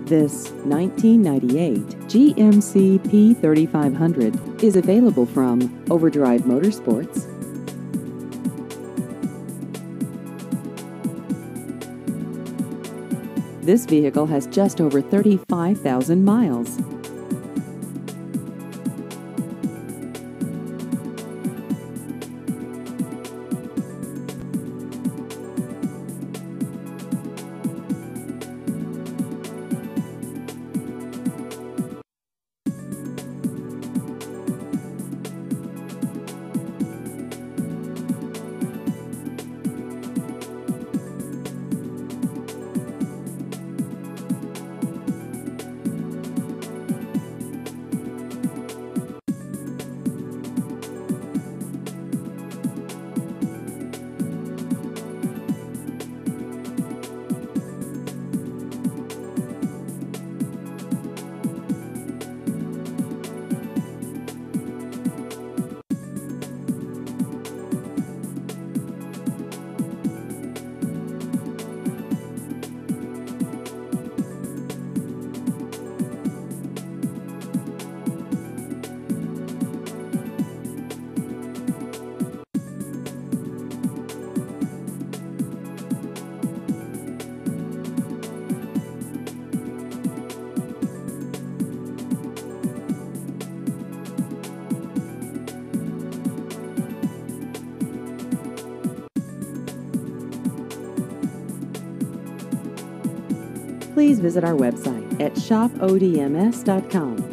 This 1998 GMC P3500 is available from Overdrive Motorsports. This vehicle has just over 35,000 miles. Please visit our website at shopodms.com.